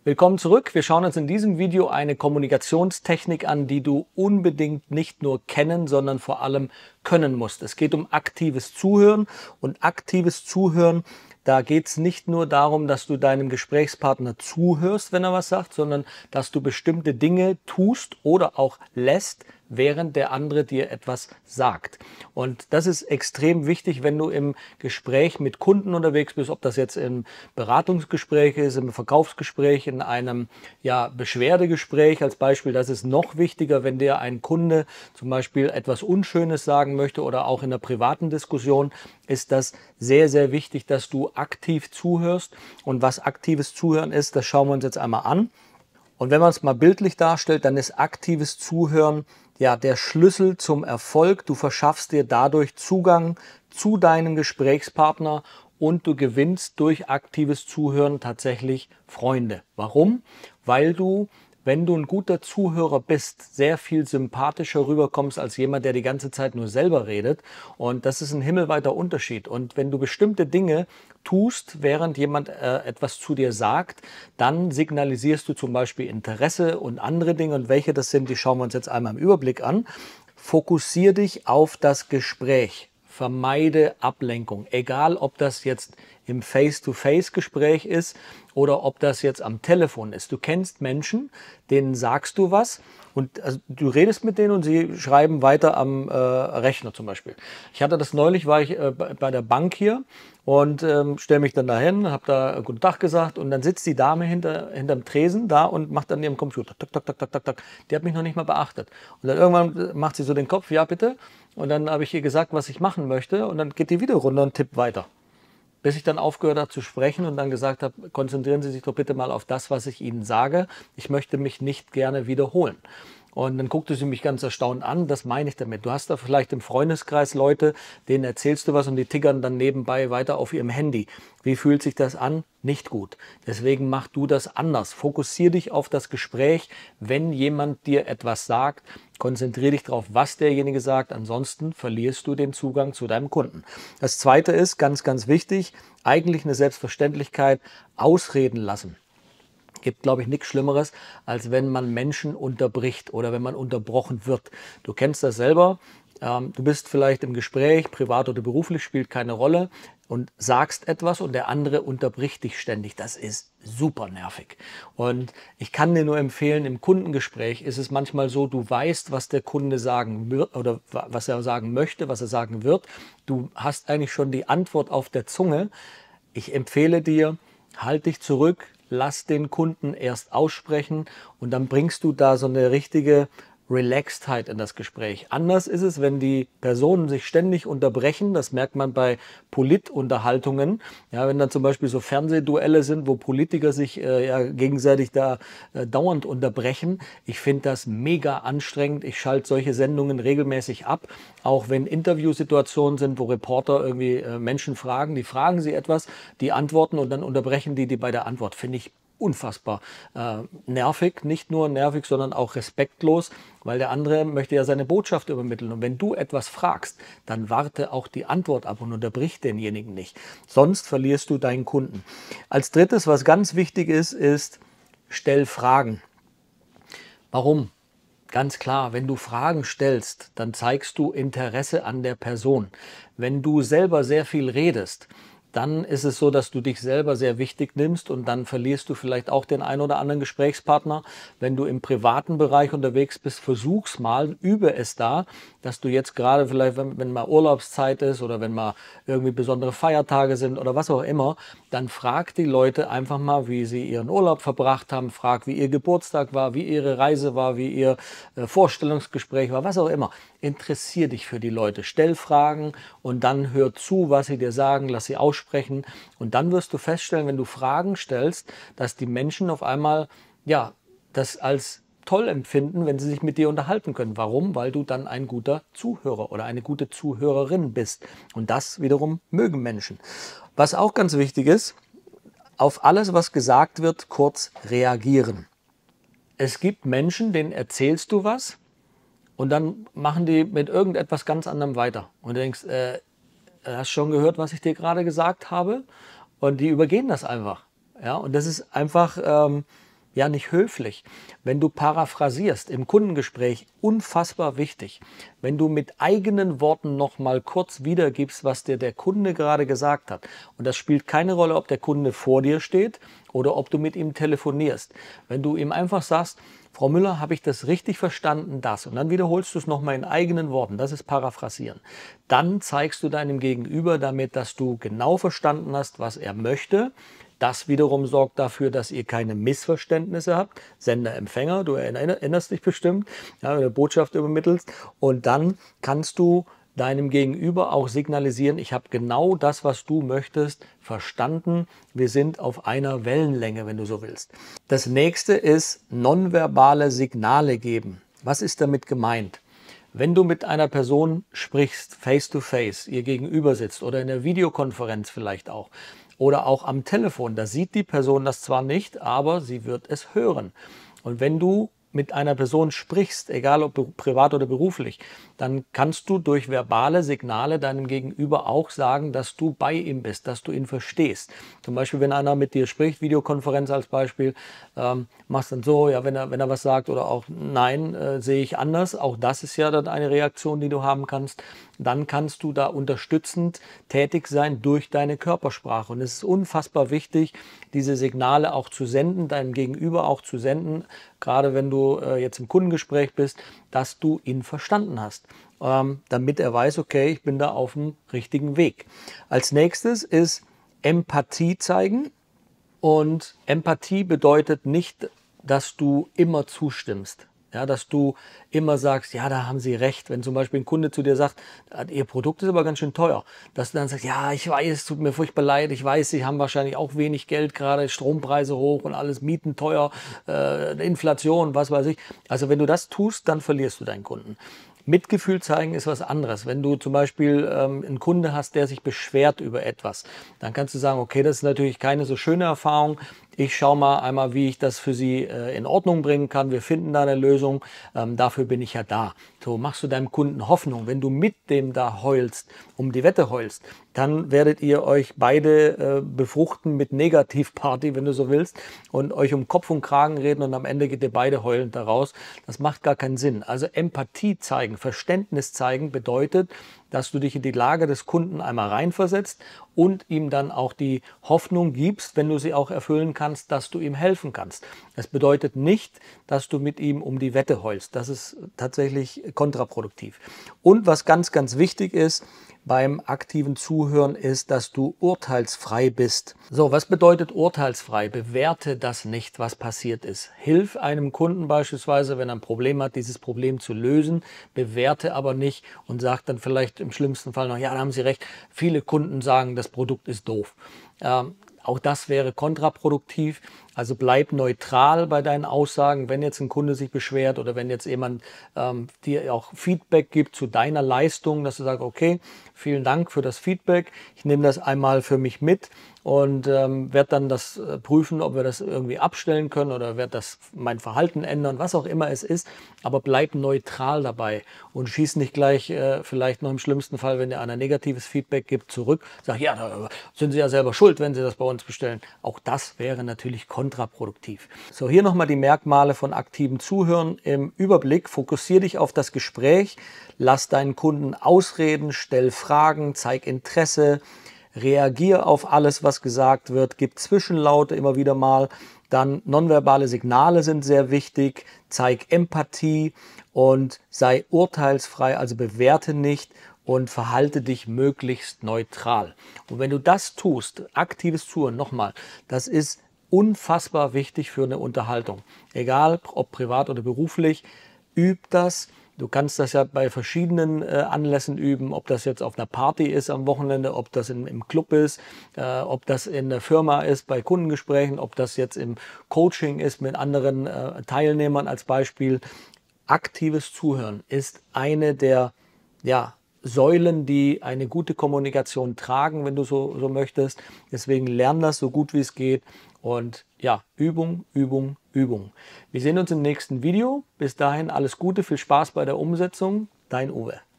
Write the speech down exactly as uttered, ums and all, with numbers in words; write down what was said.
Willkommen zurück. Wir schauen uns in diesem Video eine Kommunikationstechnik an, die du unbedingt nicht nur kennen, sondern vor allem können musst. Es geht um aktives Zuhören und aktives Zuhören, da geht es nicht nur darum, dass du deinem Gesprächspartner zuhörst, wenn er was sagt, sondern dass du bestimmte Dinge tust oder auch lässt, während der andere dir etwas sagt. Und das ist extrem wichtig, wenn du im Gespräch mit Kunden unterwegs bist, ob das jetzt im Beratungsgespräch ist, im Verkaufsgespräch, in einem ja, Beschwerdegespräch als Beispiel. Das ist noch wichtiger, wenn dir ein Kunde zum Beispiel etwas Unschönes sagen möchte oder auch in einer privaten Diskussion, ist das sehr, sehr wichtig, dass du aktiv zuhörst. Und was aktives Zuhören ist, das schauen wir uns jetzt einmal an. Und wenn man es mal bildlich darstellt, dann ist aktives Zuhören ja der Schlüssel zum Erfolg. Du verschaffst dir dadurch Zugang zu deinem Gesprächspartner und du gewinnst durch aktives Zuhören tatsächlich Freunde. Warum? Weil du, wenn du ein guter Zuhörer bist, sehr viel sympathischer rüberkommst als jemand, der die ganze Zeit nur selber redet. Und das ist ein himmelweiter Unterschied. Und wenn du bestimmte Dinge tust, während jemand äh, etwas zu dir sagt, dann signalisierst du zum Beispiel Interesse und andere Dinge. Und welche das sind, die schauen wir uns jetzt einmal im Überblick an. Fokussier dich auf das Gespräch. Vermeide Ablenkung. Egal, ob das jetzt im Face-to-Face-Gespräch ist oder ob das jetzt am Telefon ist. Du kennst Menschen, denen sagst du was und also, du redest mit denen und sie schreiben weiter am äh, Rechner zum Beispiel. Ich hatte das neulich, war ich äh, bei der Bank hier und ähm, stelle mich dann dahin, habe da guten Tag gesagt und dann sitzt die Dame hinter hinterm Tresen da und macht an ihrem Computer. Tak, tak, tak, tak, tak, tak. Die hat mich noch nicht mal beachtet. Und dann irgendwann macht sie so den Kopf, ja bitte. Und dann habe ich ihr gesagt, was ich machen möchte und dann geht die wieder runter und tippt weiter. Bis ich dann aufgehört habe zu sprechen und dann gesagt habe, konzentrieren Sie sich doch bitte mal auf das, was ich Ihnen sage. Ich möchte mich nicht gerne wiederholen. Und dann guckte sie mich ganz erstaunt an, das meine ich damit. Du hast da vielleicht im Freundeskreis Leute, denen erzählst du was und die tickern dann nebenbei weiter auf ihrem Handy. Wie fühlt sich das an? Nicht gut. Deswegen mach du das anders. Fokussier dich auf das Gespräch. Wenn jemand dir etwas sagt, konzentriere dich darauf, was derjenige sagt. Ansonsten verlierst du den Zugang zu deinem Kunden. Das Zweite ist, ganz, ganz wichtig, eigentlich eine Selbstverständlichkeit, ausreden lassen. Gibt, glaube ich, nichts Schlimmeres, als wenn man Menschen unterbricht oder wenn man unterbrochen wird. Du kennst das selber. Ähm, du bist vielleicht im Gespräch, privat oder beruflich, spielt keine Rolle und sagst etwas und der andere unterbricht dich ständig. Das ist super nervig. Und ich kann dir nur empfehlen, im Kundengespräch ist es manchmal so, du weißt, was der Kunde sagen wird oder was er sagen möchte, was er sagen wird. Du hast eigentlich schon die Antwort auf der Zunge. Ich empfehle dir, halt dich zurück, lass den Kunden erst aussprechen und dann bringst du da so eine richtige Relaxedheit in das Gespräch. Anders ist es, wenn die Personen sich ständig unterbrechen. Das merkt man bei Politunterhaltungen. Ja, wenn dann zum Beispiel so Fernsehduelle sind, wo Politiker sich äh, ja, gegenseitig da äh, dauernd unterbrechen. Ich finde das mega anstrengend. Ich schalte solche Sendungen regelmäßig ab. Auch wenn Interviewsituationen sind, wo Reporter irgendwie äh, Menschen fragen, die fragen sie etwas, die antworten und dann unterbrechen die die bei der Antwort. Finde ich unfassbar äh, nervig, nicht nur nervig, sondern auch respektlos, weil der andere möchte ja seine Botschaft übermitteln. Und wenn du etwas fragst, dann warte auch die Antwort ab und unterbrich denjenigen nicht. Sonst verlierst du deinen Kunden. Als drittes, was ganz wichtig ist, ist, stell Fragen. Warum? Ganz klar, wenn du Fragen stellst, dann zeigst du Interesse an der Person. Wenn du selber sehr viel redest, dann ist es so, dass du dich selber sehr wichtig nimmst und dann verlierst du vielleicht auch den einen oder anderen Gesprächspartner. Wenn du im privaten Bereich unterwegs bist, versuch's mal, übe es da, dass du jetzt gerade vielleicht, wenn, wenn mal Urlaubszeit ist oder wenn mal irgendwie besondere Feiertage sind oder was auch immer, dann frag die Leute einfach mal, wie sie ihren Urlaub verbracht haben, frag, wie ihr Geburtstag war, wie ihre Reise war, wie ihr äh, Vorstellungsgespräch war, was auch immer. Interessier dich für die Leute, stell Fragen und dann hör zu, was sie dir sagen, lass sie aussprechen und dann wirst du feststellen, wenn du Fragen stellst, dass die Menschen auf einmal ja das als toll empfinden, wenn sie sich mit dir unterhalten können. Warum? Weil du dann ein guter Zuhörer oder eine gute Zuhörerin bist und das wiederum mögen Menschen. Was auch ganz wichtig ist, auf alles, was gesagt wird, kurz reagieren. Es gibt Menschen, denen erzählst du was und dann machen die mit irgendetwas ganz anderem weiter. Und du denkst, äh, hast schon gehört, was ich dir gerade gesagt habe? Und die übergehen das einfach. Ja, und das ist einfach, ähm, ja nicht höflich. Wenn du paraphrasierst im Kundengespräch, unfassbar wichtig. Wenn du mit eigenen Worten noch mal kurz wiedergibst, was dir der Kunde gerade gesagt hat. Und das spielt keine Rolle, ob der Kunde vor dir steht oder ob du mit ihm telefonierst. Wenn du ihm einfach sagst, Frau Müller, habe ich das richtig verstanden, das? Und dann wiederholst du es nochmal in eigenen Worten. Das ist Paraphrasieren. Dann zeigst du deinem Gegenüber damit, dass du genau verstanden hast, was er möchte. Das wiederum sorgt dafür, dass ihr keine Missverständnisse habt. Sender, Empfänger, du erinnerst dich bestimmt, ja, wenn du eine Botschaft übermittelst. Und dann kannst du deinem Gegenüber auch signalisieren, ich habe genau das, was du möchtest, verstanden. Wir sind auf einer Wellenlänge, wenn du so willst. Das nächste ist nonverbale Signale geben. Was ist damit gemeint? Wenn du mit einer Person sprichst, face to face, ihr gegenüber sitzt oder in der Videokonferenz vielleicht auch oder auch am Telefon, da sieht die Person das zwar nicht, aber sie wird es hören. Und wenn du mit einer Person sprichst, egal ob privat oder beruflich, dann kannst du durch verbale Signale deinem Gegenüber auch sagen, dass du bei ihm bist, dass du ihn verstehst. Zum Beispiel, wenn einer mit dir spricht, Videokonferenz als Beispiel, ähm, machst dann so, ja, wenn er, wenn er was sagt oder auch nein, äh, sehe ich anders. Auch das ist ja dann eine Reaktion, die du haben kannst. Dann kannst du da unterstützend tätig sein durch deine Körpersprache. Und es ist unfassbar wichtig, diese Signale auch zu senden, deinem Gegenüber auch zu senden, gerade wenn du äh, jetzt im Kundengespräch bist, dass du ihn verstanden hast, ähm, damit er weiß, okay, ich bin da auf dem richtigen Weg. Als nächstes ist Empathie zeigen. Und Empathie bedeutet nicht, dass du immer zustimmst. Ja, dass du immer sagst, ja, da haben Sie recht. Wenn zum Beispiel ein Kunde zu dir sagt, Ihr Produkt ist aber ganz schön teuer, dass du dann sagst, ja, ich weiß, es tut mir furchtbar leid, ich weiß, Sie haben wahrscheinlich auch wenig Geld, gerade Strompreise hoch und alles, Mieten teuer, äh, Inflation, was weiß ich. Also wenn du das tust, dann verlierst du deinen Kunden. Mitgefühl zeigen ist was anderes. Wenn du zum Beispiel ähm, einen Kunde hast, der sich beschwert über etwas, dann kannst du sagen, okay, das ist natürlich keine so schöne Erfahrung. Ich schaue mal einmal, wie ich das für Sie äh, in Ordnung bringen kann. Wir finden da eine Lösung. Ähm, dafür bin ich ja da. So machst du deinem Kunden Hoffnung. Wenn du mit dem da heulst, um die Wette heulst, dann werdet ihr euch beide äh, befruchten mit Negativparty, wenn du so willst, und euch um Kopf und Kragen reden und am Ende geht ihr beide heulend da raus. Das macht gar keinen Sinn. Also Empathie zeigen, Verständnis zeigen bedeutet, dass du dich in die Lage des Kunden einmal reinversetzt und ihm dann auch die Hoffnung gibst, wenn du sie auch erfüllen kannst, dass du ihm helfen kannst. Das bedeutet nicht, dass du mit ihm um die Wette heulst. Das ist tatsächlich kontraproduktiv. Und was ganz, ganz wichtig ist beim aktiven Zuhören ist, dass du urteilsfrei bist. So, was bedeutet urteilsfrei? Bewerte das nicht, was passiert ist. Hilf einem Kunden beispielsweise, wenn er ein Problem hat, dieses Problem zu lösen, bewerte aber nicht und sag dann vielleicht im schlimmsten Fall noch, ja, da haben Sie recht, viele Kunden sagen, das Produkt ist doof. Ähm, Auch das wäre kontraproduktiv. Also bleib neutral bei deinen Aussagen, wenn jetzt ein Kunde sich beschwert oder wenn jetzt jemand ähm, dir auch Feedback gibt zu deiner Leistung, dass du sagst, okay, vielen Dank für das Feedback. Ich nehme das einmal für mich mit und ähm, werde dann das äh, prüfen, ob wir das irgendwie abstellen können oder werde das mein Verhalten ändern, was auch immer es ist. Aber bleib neutral dabei und schieß nicht gleich, äh, vielleicht noch im schlimmsten Fall, wenn dir einer negatives Feedback gibt, zurück. Sag, ja, da sind Sie ja selber schuld, wenn Sie das bei uns bestellen. Auch das wäre natürlich kontraproduktiv. So, hier nochmal die Merkmale von aktivem Zuhören im Überblick. Fokussiere dich auf das Gespräch, lass deinen Kunden ausreden, stell Fragen, zeig Interesse, reagier auf alles, was gesagt wird, gib Zwischenlaute immer wieder mal. Dann nonverbale Signale sind sehr wichtig, zeig Empathie und sei urteilsfrei, also bewerte nicht und verhalte dich möglichst neutral. Und wenn du das tust, aktives Zuhören, nochmal, das ist unfassbar wichtig für eine Unterhaltung. Egal, ob privat oder beruflich, üb das. Du kannst das ja bei verschiedenen äh, Anlässen üben, ob das jetzt auf einer Party ist am Wochenende, ob das in, im Club ist, äh, ob das in der Firma ist bei Kundengesprächen, ob das jetzt im Coaching ist mit anderen äh, Teilnehmern als Beispiel. Aktives Zuhören ist eine der, ja, Säulen, die eine gute Kommunikation tragen, wenn du so, so möchtest. Deswegen lern das so gut wie es geht. Und ja, Übung, Übung, Übung. Wir sehen uns im nächsten Video. Bis dahin alles Gute, viel Spaß bei der Umsetzung. Dein Uwe.